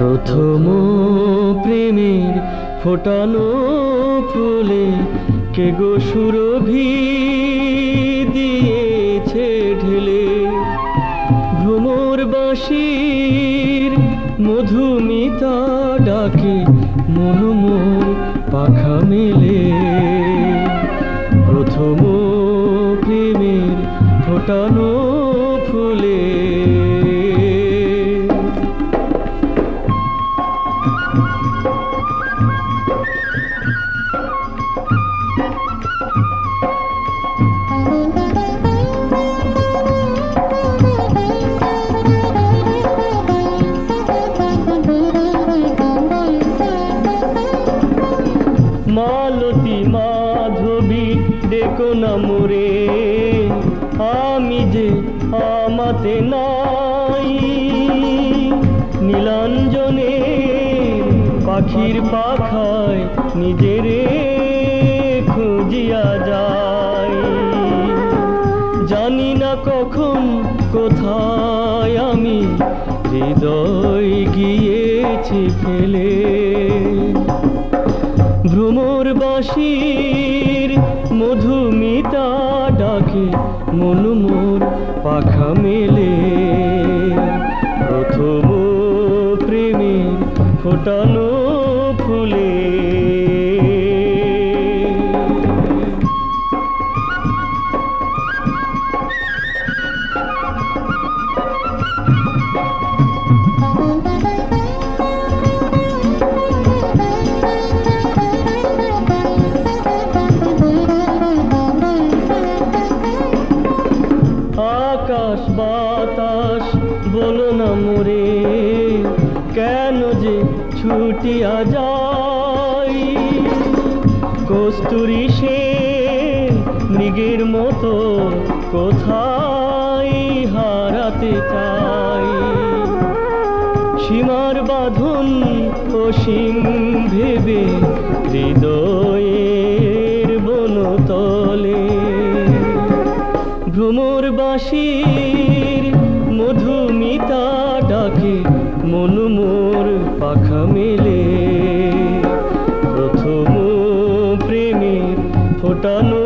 প্রথম প্রেমের ফোটানো ফুলে কে গো সুরভি দিয়েছে ঢেলে। ভ্রমর বাঁশির মধুমিতা ডাকে মন মোর পাখা মেলে। প্রথম প্রেমের ফোটানো ফুলে। মালতী মাধবী ডেকো না মোরে, আমি যে আমাতে নাই। নীলাঞ্জনে পাখির পাখায় নিজেরে খুঁজিয়া যায়। জানি না কখন কোথায় আমি হৃদয় গিয়েছি ফেলে। ভ্রমর বাঁশির মধুমিতা ডাকে মন মোর পাখা মেলে। প্রথম প্রেমের ফোটানো ফুলে। আকাশ বাতাস বলো না মোরে, কেন যে ছুটিয়া যাই। কস্তুরী সে মৃগের মতো কোথায় হারাতে চাই। সীমার বাঁধন অসীম ভেবে হৃদয়ের বনতলে। ভ্রমর বাঁশির মধুমিতা ডাকে মন মোর পাখা মেলে। প্রথম প্রেমের ফোটানো